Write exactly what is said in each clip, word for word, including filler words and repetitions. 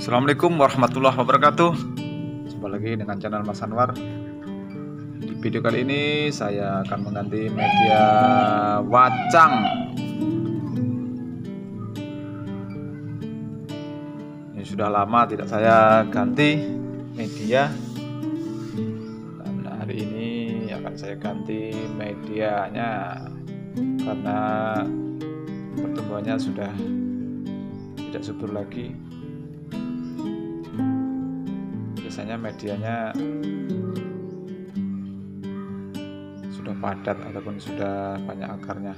Assalamualaikum warahmatullahi wabarakatuh. Jumpa lagi dengan channel Mas Anwar. Di video kali ini saya akan mengganti media wacang. Ini sudah lama tidak saya ganti media, dan hari ini akan saya ganti medianya karena pertumbuhannya sudah tidak subur lagi. Biasanya medianya sudah padat ataupun sudah banyak akarnya.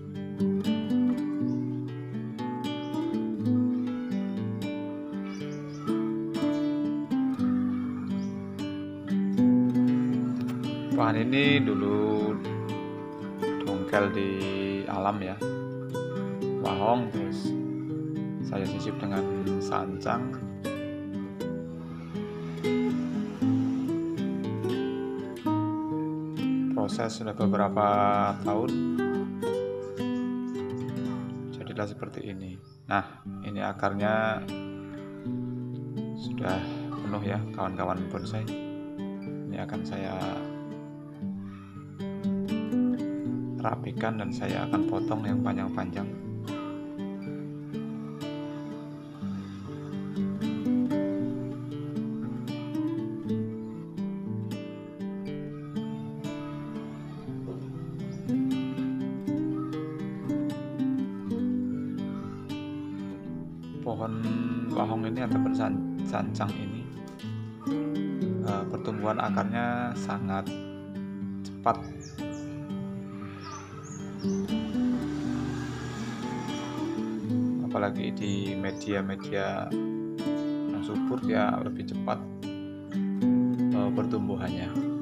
Bahan ini dulu dongkel di alam ya, wahong, terus saya sisip dengan sancang. Proses sudah beberapa tahun, jadilah seperti ini. Nah, ini akarnya sudah penuh ya kawan-kawan bonsai. Ini akan saya rapikan dan saya akan potong yang panjang-panjang. Pohon wahong ini ataupun sancang ini pertumbuhan akarnya sangat cepat. Apalagi di media-media yang subur, dia lebih cepat pertumbuhannya.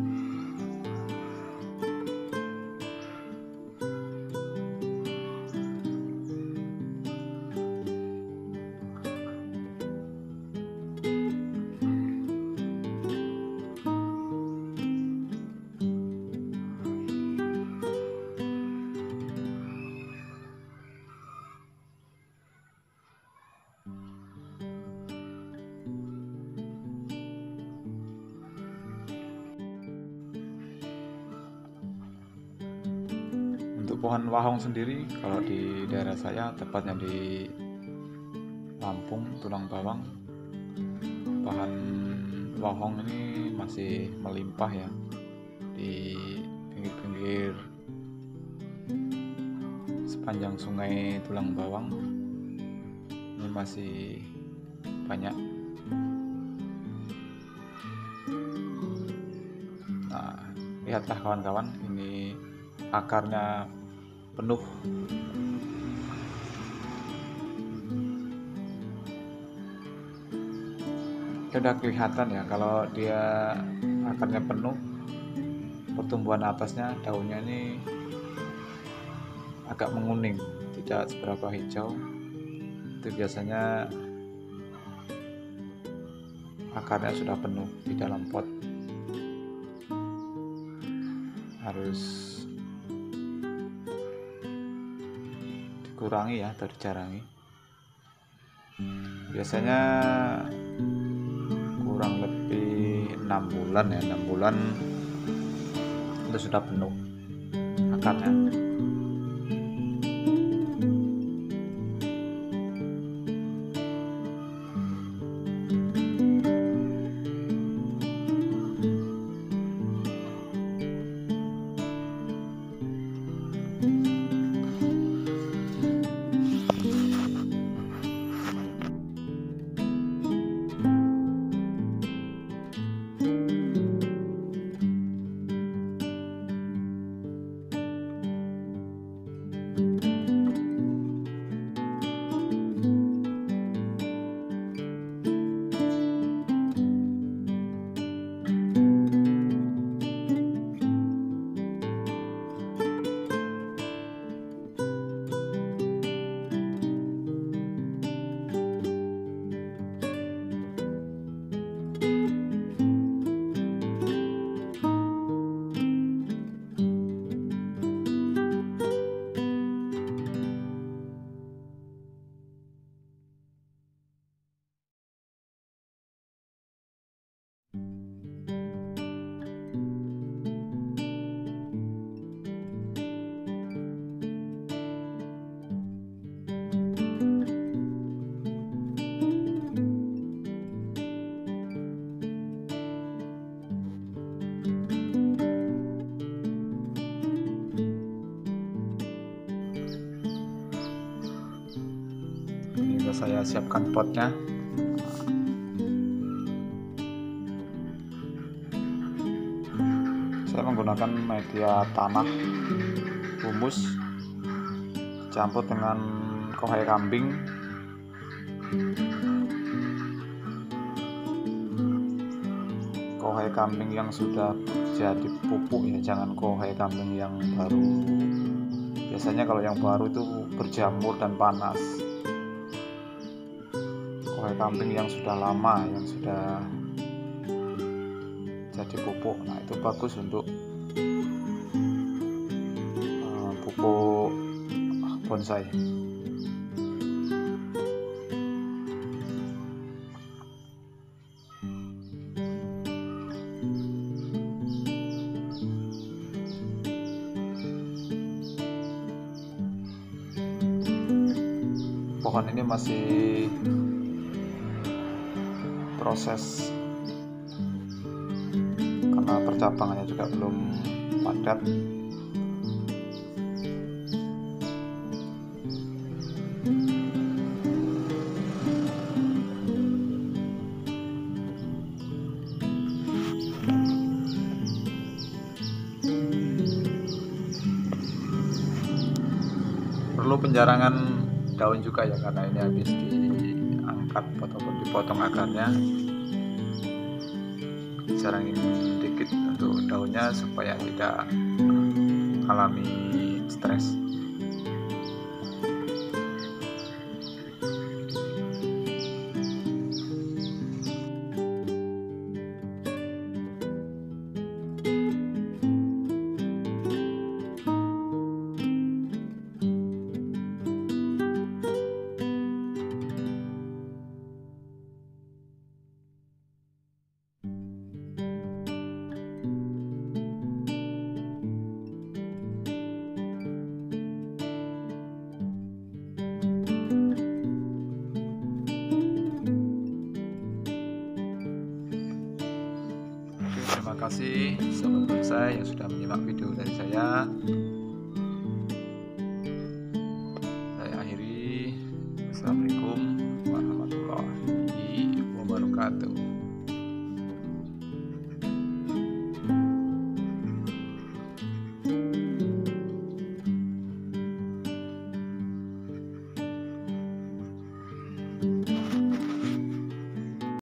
Untuk pohon wahong sendiri, kalau di daerah saya, tepatnya di Lampung, Tulang Bawang, bahan wahong ini masih melimpah ya. Di pinggir-pinggir sepanjang sungai Tulang Bawang ini masih banyak. Nah, lihatlah kawan-kawan, ini akarnya penuh. Sudah kelihatan ya kalau dia akarnya penuh, pertumbuhan atasnya, daunnya ini agak menguning, tidak seberapa hijau. Itu biasanya akarnya sudah penuh di dalam pot. Harus dikurangi ya atau dijarangi. Biasanya kurang lebih enam bulan ya, enam bulan itu sudah penuh akarnya. sudah saya siapkan potnya. Saya menggunakan media tanah humus campur dengan kohai kambing. Kohai kambing yang sudah jadi pupuk ya, jangan kohai kambing yang baru. Biasanya kalau yang baru itu berjamur dan panas. Kohai kambing yang sudah lama, yang sudah jadi pupuk, nah itu bagus untuk uh, pupuk bonsai. Pohon ini masih proses karena percabangannya juga belum padat. Perlu penjarangan daun juga ya, karena ini habis diangkat ataupun dipotong akarnya. Jarangin dikit untuk daunnya supaya tidak alami stres. Terima kasih sobat bonsai yang sudah menyimak video dari saya.